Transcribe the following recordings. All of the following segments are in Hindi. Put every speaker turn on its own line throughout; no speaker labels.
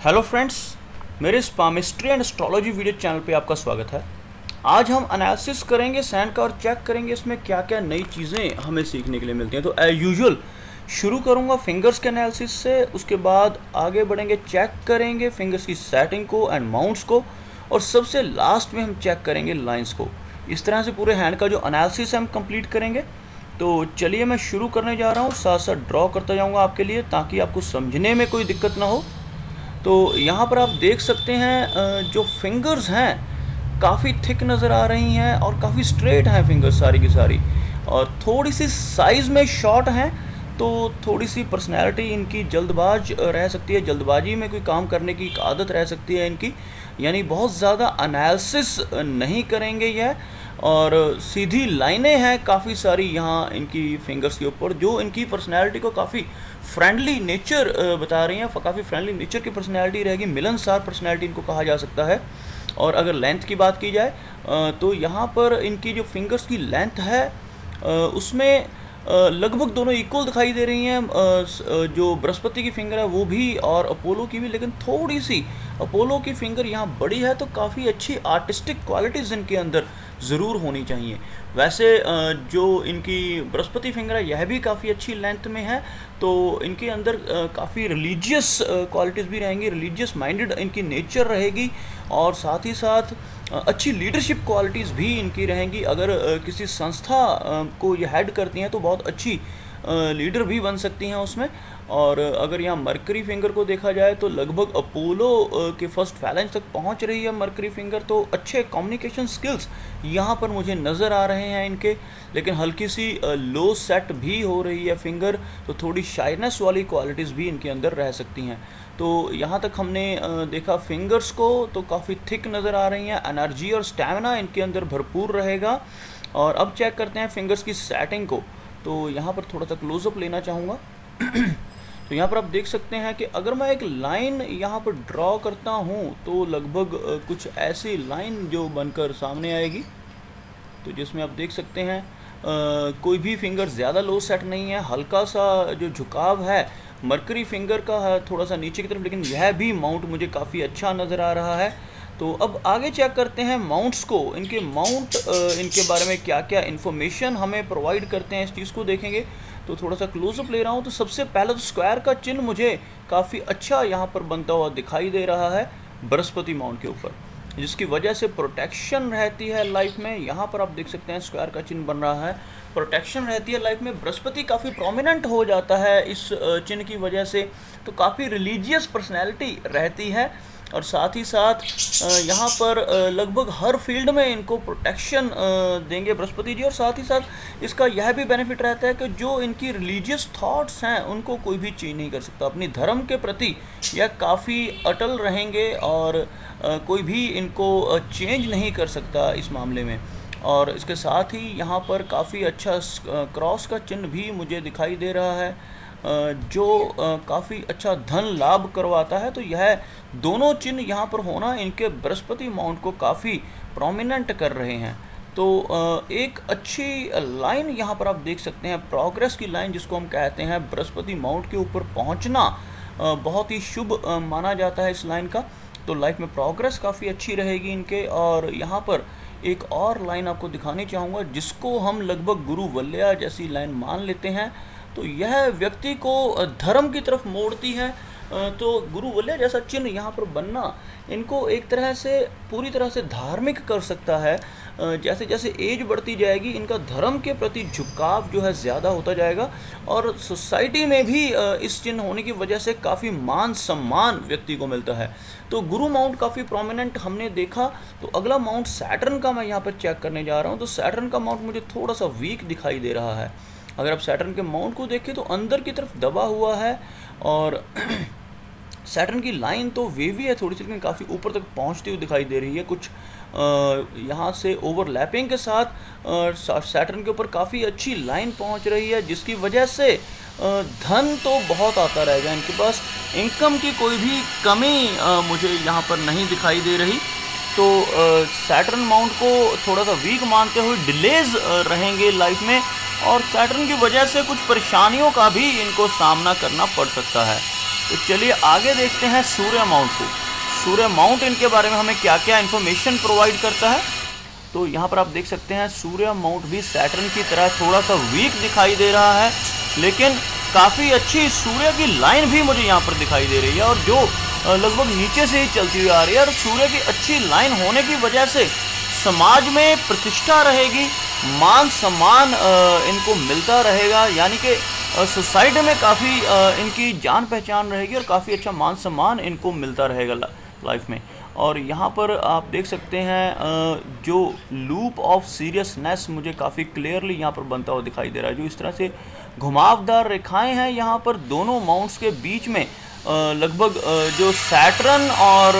हेलो फ्रेंड्स, मेरे इस palmistry and astrology video channel पे आपका स्वागत है। आज हम एनालिसिस करेंगे सैंड का और चेक करेंगे इसमें क्या क्या नई चीज़ें हमें सीखने के लिए मिलती हैं। तो एज यूजुअल शुरू करूंगा फिंगर्स के एनालिसिस से, उसके बाद आगे बढ़ेंगे, चेक करेंगे फिंगर्स की सेटिंग को एंड माउंट्स को, और सबसे लास्ट में हम चेक करेंगे लाइंस को। इस तरह से पूरे हैंड का जो एनालिसिस हम कंप्लीट करेंगे। तो चलिए मैं शुरू करने जा रहा हूँ, साथ साथ ड्रॉ करता जाऊँगा आपके लिए ताकि आपको समझने में कोई दिक्कत ना हो। तो यहाँ पर आप देख सकते हैं जो फिंगर्स हैं काफ़ी थिक नज़र आ रही हैं और काफ़ी स्ट्रेट हैं फिंगर्स सारी की सारी, और थोड़ी सी साइज़ में शॉर्ट हैं। तो थोड़ी सी पर्सनैलिटी इनकी जल्दबाज रह सकती है, जल्दबाजी में कोई काम करने की एक आदत रह सकती है इनकी, यानी बहुत ज़्यादा एनालिसिस नहीं करेंगे यह, और सीधी लाइनें हैं काफ़ी सारी यहाँ इनकी फिंगर्स के ऊपर, जो इनकी पर्सनैलिटी को काफ़ी फ्रेंडली नेचर बता रही हैं। काफ़ी फ्रेंडली नेचर की पर्सनैलिटी रहेगी, मिलनसार पर्सनैलिटी इनको कहा जा सकता है। और अगर लेंथ की बात की जाए तो यहाँ पर इनकी जो फिंगर्स की लेंथ है उसमें लगभग दोनों इक्वल दिखाई दे रही हैं। जो बृहस्पति की फिंगर है वो भी और अपोलो की भी, लेकिन थोड़ी सी अपोलो की फिंगर यहाँ बड़ी है, तो काफ़ी अच्छी आर्टिस्टिक क्वालिटीज़ इनके अंदर ज़रूर होनी चाहिए। वैसे जो इनकी बृहस्पति फिंगर है यह भी काफ़ी अच्छी लेंथ में है, तो इनके अंदर काफ़ी रिलीजियस क्वालिटीज़ भी रहेंगी, रिलीजियस माइंडेड इनकी नेचर रहेगी, और साथ ही साथ अच्छी लीडरशिप क्वालिटीज़ भी इनकी रहेंगी। अगर किसी संस्था को ये हेड करती हैं तो बहुत अच्छी लीडर भी बन सकती हैं उसमें। और अगर यहाँ मरकरी फिंगर को देखा जाए तो लगभग अपोलो के फर्स्ट फैलेंज तक पहुँच रही है मरकरी फिंगर, तो अच्छे कम्युनिकेशन स्किल्स यहाँ पर मुझे नज़र आ रहे हैं इनके। लेकिन हल्की सी लो सेट भी हो रही है फिंगर, तो थोड़ी शाइनेस वाली क्वालिटीज़ भी इनके अंदर रह सकती हैं। तो यहाँ तक हमने देखा फिंगर्स को, तो काफ़ी थिक नज़र आ रही हैं, एनर्जी और स्टैमिना इनके अंदर भरपूर रहेगा। और अब चेक करते हैं फिंगर्स की सेटिंग को। तो यहाँ पर थोड़ा सा क्लोजअप लेना चाहूँगा। तो यहाँ पर आप देख सकते हैं कि अगर मैं एक लाइन यहाँ पर ड्रॉ करता हूँ तो लगभग कुछ ऐसी लाइन जो बनकर सामने आएगी, तो जिसमें आप देख सकते हैं कोई भी फिंगर ज़्यादा लो सेट नहीं है, हल्का सा जो झुकाव है मरकरी फिंगर का है थोड़ा सा नीचे की तरफ, लेकिन यह भी माउंट मुझे काफ़ी अच्छा नज़र आ रहा है। तो अब आगे चेक करते हैं माउंट्स को, इनके माउंट इनके बारे में क्या क्या इन्फॉर्मेशन हमें प्रोवाइड करते हैं, इस चीज़ को देखेंगे। तो थोड़ा सा क्लोजअप ले रहा हूँ। तो सबसे पहले तो स्क्वायर का चिन्ह मुझे काफ़ी अच्छा यहाँ पर बनता हुआ दिखाई दे रहा है बृहस्पति माउंट के ऊपर, जिसकी वजह से प्रोटेक्शन रहती है लाइफ में। यहाँ पर आप देख सकते हैं स्क्वायर का चिन्ह बन रहा है, प्रोटेक्शन रहती है लाइफ में। बृहस्पति काफ़ी प्रोमिनेंट हो जाता है इस चिन्ह की वजह से, तो काफ़ी रिलीजियस पर्सनैलिटी रहती है। और साथ ही साथ यहाँ पर लगभग हर फील्ड में इनको प्रोटेक्शन देंगे बृहस्पति जी। और साथ ही साथ इसका यह भी बेनिफिट रहता है कि जो इनकी रिलीजियस थॉट्स हैं उनको कोई भी चेंज नहीं कर सकता, अपनी धर्म के प्रति यह काफ़ी अटल रहेंगे, और कोई भी इनको चेंज नहीं कर सकता इस मामले में। और इसके साथ ही यहाँ पर काफ़ी अच्छा क्रॉस का चिन्ह भी मुझे दिखाई दे रहा है, जो काफ़ी अच्छा धन लाभ करवाता है। तो यह दोनों चिन्ह यहाँ पर होना इनके बृहस्पति माउंट को काफ़ी प्रोमिनेंट कर रहे हैं। तो एक अच्छी लाइन यहाँ पर आप देख सकते हैं, प्रोग्रेस की लाइन जिसको हम कहते हैं, बृहस्पति माउंट के ऊपर पहुँचना बहुत ही शुभ माना जाता है इस लाइन का। तो लाइफ में प्रोग्रेस काफ़ी अच्छी रहेगी इनके। और यहाँ पर एक और लाइन आपको दिखानी चाहूँगा जिसको हम लगभग गुरु वल्या जैसी लाइन मान लेते हैं। तो यह व्यक्ति को धर्म की तरफ मोड़ती है। तो गुरु वल्या जैसा चिन्ह यहाँ पर बनना इनको एक तरह से पूरी तरह से धार्मिक कर सकता है। जैसे जैसे एज बढ़ती जाएगी इनका धर्म के प्रति झुकाव जो है ज़्यादा होता जाएगा, और सोसाइटी में भी इस चिन्ह होने की वजह से काफ़ी मान सम्मान व्यक्ति को मिलता है। तो गुरु माउंट काफ़ी प्रोमिनेंट हमने देखा। तो अगला माउंट सैटर्न का मैं यहाँ पर चेक करने जा रहा हूँ। तो सैटर्न का माउंट मुझे थोड़ा सा वीक दिखाई दे रहा है। अगर आप सैटर्न के माउंट को देखें तो अंदर की तरफ दबा हुआ है, और सैटर्न की लाइन तो वेवी है थोड़ी सी, लेकिन काफ़ी ऊपर तक पहुंचती हुई दिखाई दे रही है। कुछ यहाँ से ओवरलैपिंग के साथ सैटर्न के ऊपर काफ़ी अच्छी लाइन पहुंच रही है, जिसकी वजह से धन तो बहुत आता रहेगा इनके पास। इनकम की कोई भी कमी मुझे यहाँ पर नहीं दिखाई दे रही। तो सैटर्न माउंट को थोड़ा सा वीक मानते हुए डिलेज रहेंगे लाइफ में, और सैटर्न की वजह से कुछ परेशानियों का भी इनको सामना करना पड़ सकता है। तो चलिए आगे देखते हैं सूर्य माउंट को। सूर्य माउंट इनके बारे में हमें क्या क्या इन्फॉर्मेशन प्रोवाइड करता है। तो यहाँ पर आप देख सकते हैं सूर्य माउंट भी सैटर्न की तरह थोड़ा सा वीक दिखाई दे रहा है, लेकिन काफ़ी अच्छी सूर्य की लाइन भी मुझे यहाँ पर दिखाई दे रही है, और जो लगभग नीचे से ही चलती हुई आ रही है। और सूर्य की अच्छी लाइन होने की वजह से समाज में प्रतिष्ठा रहेगी, मान सम्मान इनको मिलता रहेगा, यानी कि सोसाइटी में काफ़ी इनकी जान पहचान रहेगी और काफ़ी अच्छा मान सम्मान इनको मिलता रहेगा लाइफ में। और यहाँ पर आप देख सकते हैं जो लूप ऑफ सीरियसनेस मुझे काफ़ी क्लियरली यहाँ पर बनता हुआ दिखाई दे रहा है। जो इस तरह से घुमावदार रेखाएं हैं यहाँ पर दोनों माउंट्स के बीच में, लगभग जो सैटर्न और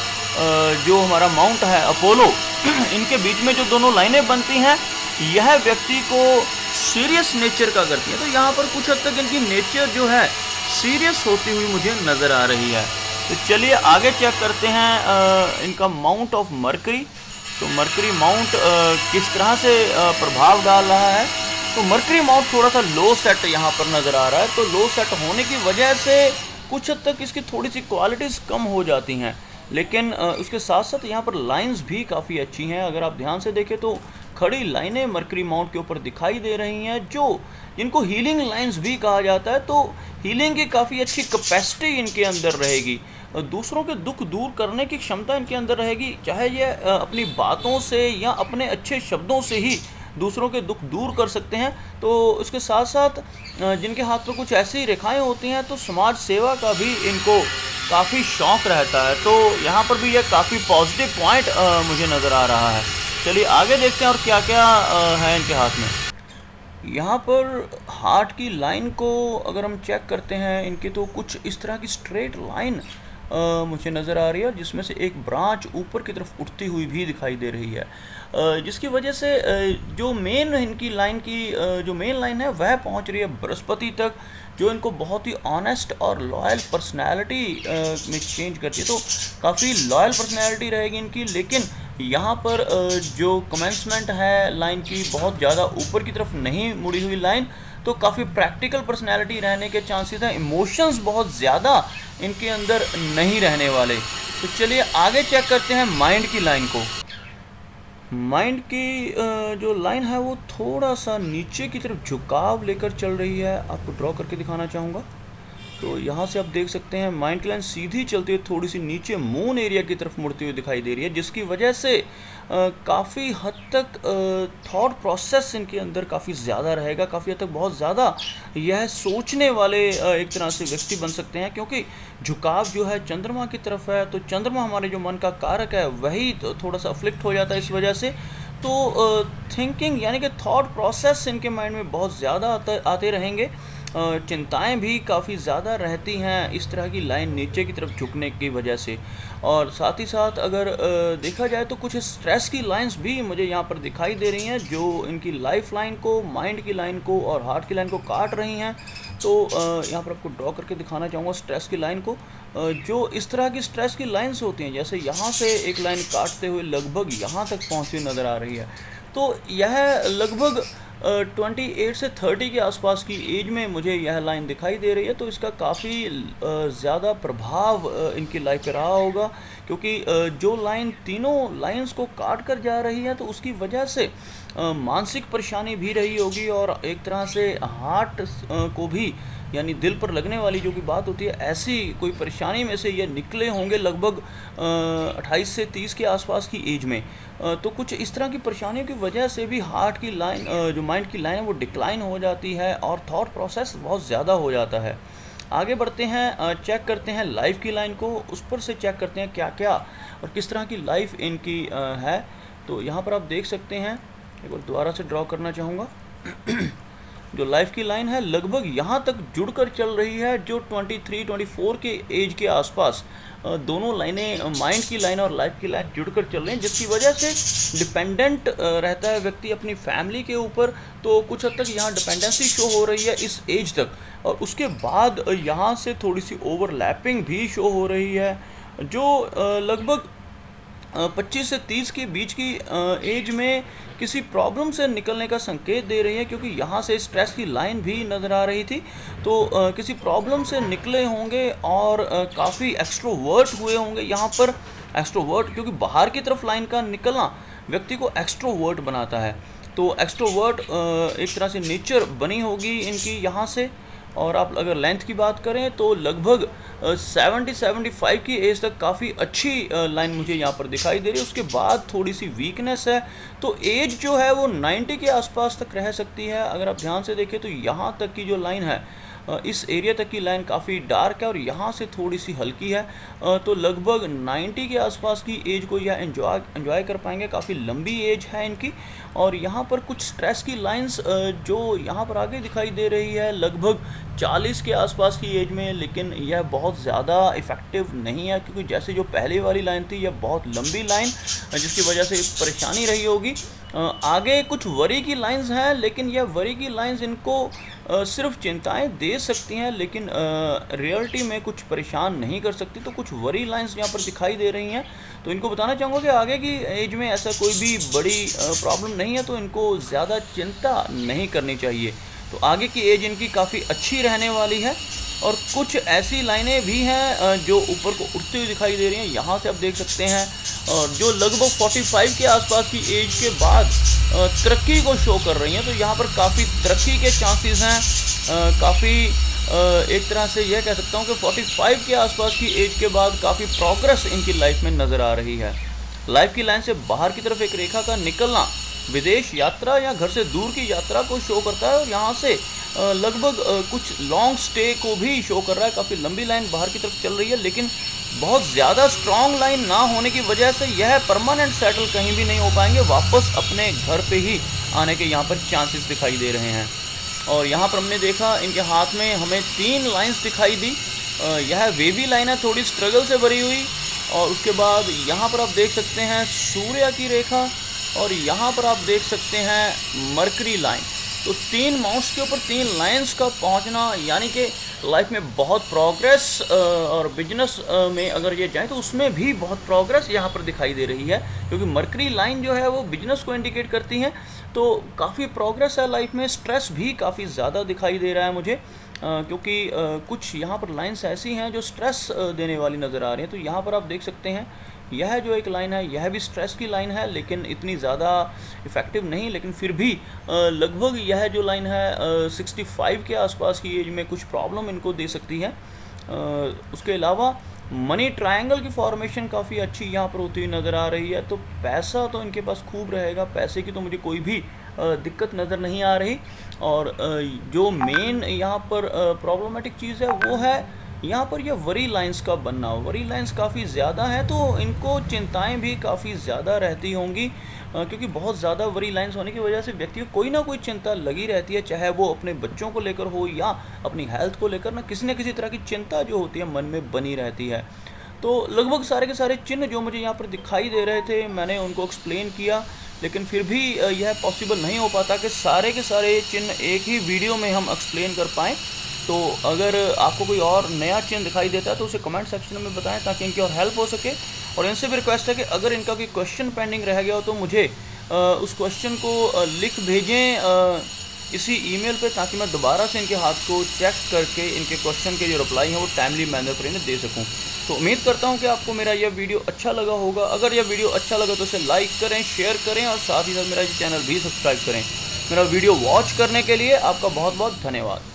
जो हमारा माउंट है अपोलो, इनके बीच में जो दोनों लाइनें बनती हैं, यह व्यक्ति को सीरियस नेचर का करती है। तो यहाँ पर कुछ हद तक इनकी नेचर जो है सीरियस होती हुई मुझे नज़र आ रही है। तो चलिए आगे चेक करते हैं इनका माउंट ऑफ मरकरी। तो मरकरी माउंट किस तरह से प्रभाव डाल रहा है। तो मरकरी माउंट थोड़ा सा लो सेट यहाँ पर नज़र आ रहा है। तो लो सेट होने की वजह से कुछ हद तक इसकी थोड़ी सी क्वालिटीज़ कम हो जाती हैं, लेकिन उसके साथ साथ यहाँ पर लाइंस भी काफ़ी अच्छी हैं। अगर आप ध्यान से देखें तो खड़ी लाइनें मरकरी माउंट के ऊपर दिखाई दे रही हैं, जो जिनको हीलिंग लाइंस भी कहा जाता है। तो हीलिंग की काफ़ी अच्छी कैपेसिटी इनके अंदर रहेगी, दूसरों के दुख दूर करने की क्षमता इनके अंदर रहेगी, चाहे ये अपनी बातों से या अपने अच्छे शब्दों से ही दूसरों के दुख दूर कर सकते हैं। तो उसके साथ साथ जिनके हाथ पर कुछ ऐसी रेखाएं होती हैं तो समाज सेवा का भी इनको काफ़ी शौक़ रहता है। तो यहाँ पर भी यह काफ़ी पॉजिटिव पॉइंट मुझे नज़र आ रहा है। चलिए आगे देखते हैं और क्या क्या है इनके हाथ में। यहाँ पर हार्ट की लाइन को अगर हम चेक करते हैं इनके, तो कुछ इस तरह की स्ट्रेट लाइन मुझे नज़र आ रही है, जिसमें से एक ब्रांच ऊपर की तरफ उठती हुई भी दिखाई दे रही है, जिसकी वजह से जो मेन इनकी लाइन की जो मेन लाइन है वह पहुंच रही है बृहस्पति तक, जो इनको बहुत ही ऑनेस्ट और लॉयल पर्सनैलिटी में चेंज करती है। तो काफ़ी लॉयल पर्सनैलिटी रहेगी इनकी, लेकिन यहाँ पर जो कमेंसमेंट है लाइन की बहुत ज़्यादा ऊपर की तरफ नहीं मुड़ी हुई लाइन, तो काफ़ी प्रैक्टिकल पर्सनैलिटी रहने के चांसेस हैं। इमोशंस बहुत ज़्यादा इनके अंदर नहीं रहने वाले। तो चलिए आगे चेक करते हैं माइंड की लाइन को। माइंड की जो लाइन है वो थोड़ा सा नीचे की तरफ झुकाव लेकर चल रही है, आपको ड्रॉ करके दिखाना चाहूँगा। तो यहाँ से आप देख सकते हैं माइंड की लाइन सीधी चलती हुई थोड़ी सी नीचे मून एरिया की तरफ मुड़ती हुई दिखाई दे रही है, जिसकी वजह से काफ़ी हद तक थॉट प्रोसेस इनके अंदर काफ़ी ज़्यादा रहेगा, काफ़ी हद तक बहुत ज़्यादा यह सोचने वाले एक तरह से व्यक्ति बन सकते हैं, क्योंकि झुकाव जो है चंद्रमा की तरफ है। तो चंद्रमा हमारे जो मन का कारक है वही तो थोड़ा सा अफ्लिक्ट हो जाता है इस वजह से। तो थिंकिंग यानी कि थॉट प्रोसेस इनके माइंड में बहुत ज़्यादा आते रहेंगे, चिंताएं भी काफ़ी ज़्यादा रहती हैं इस तरह की लाइन नीचे की तरफ झुकने की वजह से। और साथ ही साथ अगर देखा जाए तो कुछ स्ट्रेस की लाइंस भी मुझे यहाँ पर दिखाई दे रही हैं, जो इनकी लाइफ लाइन को, माइंड की लाइन को और हार्ट की लाइन को काट रही हैं। तो यहाँ पर आपको ड्रॉ करके दिखाना चाहूँगा स्ट्रेस की लाइन को। जो इस तरह की स्ट्रेस की लाइंस होती हैं, जैसे यहाँ से एक लाइन काटते हुए लगभग यहाँ तक पहुँची हुई नज़र आ रही है। तो यह लगभग 28 से 30 के आसपास की एज में मुझे यह लाइन दिखाई दे रही है। तो इसका काफ़ी ज़्यादा प्रभाव इनकी लाइफ पे रहा होगा, क्योंकि जो लाइन तीनों लाइंस को काट कर जा रही है तो उसकी वजह से मानसिक परेशानी भी रही होगी, और एक तरह से हार्ट को भी यानी दिल पर लगने वाली जो की बात होती है, ऐसी कोई परेशानी में से ये निकले होंगे लगभग 28 से 30 के आसपास की एज में। तो कुछ इस तरह की परेशानियों की वजह से भी हार्ट की लाइन, जो माइंड की लाइन है वो डिक्लाइन हो जाती है और थॉट प्रोसेस बहुत ज़्यादा हो जाता है। आगे बढ़ते हैं, चेक करते हैं लाइफ की लाइन को, उस पर से चेक करते हैं क्या क्या और किस तरह की लाइफ इनकी है। तो यहाँ पर आप देख सकते हैं, एक बार दोबारा से ड्रॉ करना चाहूँगा। जो लाइफ की लाइन है लगभग यहाँ तक जुड़कर चल रही है, जो 23-24 के एज के आसपास दोनों लाइनें, माइंड की लाइन और लाइफ की लाइन जुड़कर चल रही हैं, जिसकी वजह से डिपेंडेंट रहता है व्यक्ति अपनी फैमिली के ऊपर। तो कुछ हद तक यहाँ डिपेंडेंसी शो हो रही है इस एज तक, और उसके बाद यहाँ से थोड़ी सी ओवरलैपिंग भी शो हो रही है, जो लगभग 25 से 30 के बीच की एज में किसी प्रॉब्लम से निकलने का संकेत दे रही है, क्योंकि यहाँ से स्ट्रेस की लाइन भी नज़र आ रही थी। तो किसी प्रॉब्लम से निकले होंगे और काफ़ी एक्सट्रोवर्ट हुए होंगे यहाँ पर। एक्सट्रोवर्ट क्योंकि बाहर की तरफ लाइन का निकलना व्यक्ति को एक्सट्रोवर्ट बनाता है। तो एक्सट्रोवर्ट एक तरह से नेचर बनी होगी इनकी यहाँ से। और आप अगर लेंथ की बात करें तो लगभग 70-75 की एज तक काफ़ी अच्छी लाइन मुझे यहाँ पर दिखाई दे रही है। उसके बाद थोड़ी सी वीकनेस है, तो एज जो है वो 90 के आसपास तक रह सकती है। अगर आप ध्यान से देखें तो यहाँ तक की जो लाइन है, इस एरिया तक की लाइन काफ़ी डार्क है और यहाँ से थोड़ी सी हल्की है। तो लगभग 90 के आसपास की एज को यह एंजॉय कर पाएंगे। काफ़ी लंबी एज है इनकी। और यहाँ पर कुछ स्ट्रेस की लाइंस जो यहाँ पर आगे दिखाई दे रही है लगभग 40 के आसपास की एज में, लेकिन यह बहुत ज़्यादा इफ़ेक्टिव नहीं है, क्योंकि जैसे जो पहले वाली लाइन थी यह बहुत लंबी लाइन जिसकी वजह से परेशानी रही होगी। आगे कुछ वरी की लाइंस हैं, लेकिन यह वरी की लाइंस इनको सिर्फ चिंताएं दे सकती हैं, लेकिन रियलिटी में कुछ परेशान नहीं कर सकती। तो कुछ वरी लाइंस यहाँ पर दिखाई दे रही हैं। तो इनको बताना चाहूँगा कि आगे की एज में ऐसा कोई भी बड़ी प्रॉब्लम नहीं है, तो इनको ज़्यादा चिंता नहीं करनी चाहिए। तो आगे की एज इनकी काफ़ी अच्छी रहने वाली है। और कुछ ऐसी लाइनें भी हैं जो ऊपर को उठती हुई दिखाई दे रही हैं। यहाँ से आप देख सकते हैं जो लगभग 45 के आसपास की एज के बाद तरक्की को शो कर रही हैं। तो यहाँ पर काफ़ी तरक्की के चांसेस हैं। काफ़ी एक तरह से यह कह सकता हूँ कि 45 के आसपास की एज के बाद काफ़ी प्रोग्रेस इनकी लाइफ में नज़र आ रही है। लाइफ की लाइन से बाहर की तरफ एक रेखा का निकलना विदेश यात्रा या घर से दूर की यात्रा को शो करता है। और यहाँ से लगभग कुछ लॉन्ग स्टे को भी शो कर रहा है। काफ़ी लंबी लाइन बाहर की तरफ चल रही है, लेकिन बहुत ज़्यादा स्ट्रॉन्ग लाइन ना होने की वजह से यह परमानेंट सेटल कहीं भी नहीं हो पाएंगे। वापस अपने घर पे ही आने के यहाँ पर चांसेस दिखाई दे रहे हैं। और यहाँ पर हमने देखा इनके हाथ में हमें 3 लाइन्स दिखाई दी। यह वेवी लाइन है, थोड़ी स्ट्रगल से भरी हुई। और उसके बाद यहाँ पर आप देख सकते हैं सूर्य की रेखा, और यहाँ पर आप देख सकते हैं मरकरी लाइन। तो 3 माउस के ऊपर 3 लाइंस का पहुँचना, यानी कि लाइफ में बहुत प्रोग्रेस, और बिजनेस में अगर ये जाए तो उसमें भी बहुत प्रोग्रेस यहाँ पर दिखाई दे रही है, क्योंकि मरकरी लाइन जो है वो बिजनेस को इंडिकेट करती हैं। तो काफ़ी प्रोग्रेस है लाइफ में। स्ट्रेस भी काफ़ी ज़्यादा दिखाई दे रहा है मुझे, क्योंकि कुछ यहाँ पर लाइंस ऐसी हैं जो स्ट्रेस देने वाली नज़र आ रही हैं। तो यहाँ पर आप देख सकते हैं यह जो एक लाइन है यह भी स्ट्रेस की लाइन है, लेकिन इतनी ज़्यादा इफ़ेक्टिव नहीं। लेकिन फिर भी लगभग यह जो लाइन है 65 के आसपास की एज में कुछ प्रॉब्लम इनको दे सकती है। उसके अलावा मनी ट्रायंगल की फॉर्मेशन काफ़ी अच्छी यहाँ पर होती हुई नज़र आ रही है। तो पैसा तो इनके पास खूब रहेगा, पैसे की तो मुझे कोई भी दिक्कत नज़र नहीं आ रही। और जो मेन यहाँ पर प्रॉब्लमेटिक चीज़ है वो है यहाँ पर यह वरी लाइंस का बनना। वरी लाइंस काफ़ी ज़्यादा है, तो इनको चिंताएं भी काफ़ी ज़्यादा रहती होंगी, क्योंकि बहुत ज़्यादा वरी लाइंस होने की वजह से व्यक्ति को कोई ना कोई चिंता लगी रहती है, चाहे वो अपने बच्चों को लेकर हो या अपनी हेल्थ को लेकर। ना किसी न किसी तरह की चिंता जो होती है मन में बनी रहती है। तो लगभग सारे के सारे चिन्ह जो मुझे यहाँ पर दिखाई दे रहे थे मैंने उनको एक्सप्लेन किया, लेकिन फिर भी यह पॉसिबल नहीं हो पाता कि सारे के सारे चिन्ह एक ही वीडियो में हम एक्सप्लेन कर पाएँ। तो अगर आपको कोई और नया चिन्ह दिखाई देता है तो उसे कमेंट सेक्शन में बताएं, ताकि इनकी और हेल्प हो सके। और इनसे भी रिक्वेस्ट है कि अगर इनका कोई क्वेश्चन पेंडिंग रह गया हो तो मुझे उस क्वेश्चन को लिख भेजें इसी ईमेल पे, ताकि मैं दोबारा से इनके हाथ को चेक करके इनके क्वेश्चन के जो रिप्लाई हैं वो टाइमली मैनर पर इन्हें दे सकूं। तो उम्मीद करता हूं कि आपको मेरा यह वीडियो अच्छा लगा होगा। अगर यह वीडियो अच्छा लगा तो उसे लाइक करें, शेयर करें और साथ ही साथ मेरा चैनल भी सब्सक्राइब करें। मेरा वीडियो वॉच करने के लिए आपका बहुत बहुत धन्यवाद।